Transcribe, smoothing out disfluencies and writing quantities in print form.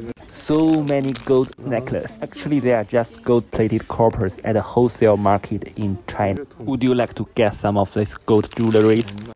So many gold necklaces. Actually, they are just gold-plated coppers at the wholesale market in China. Would you like to get some of these gold jewelries?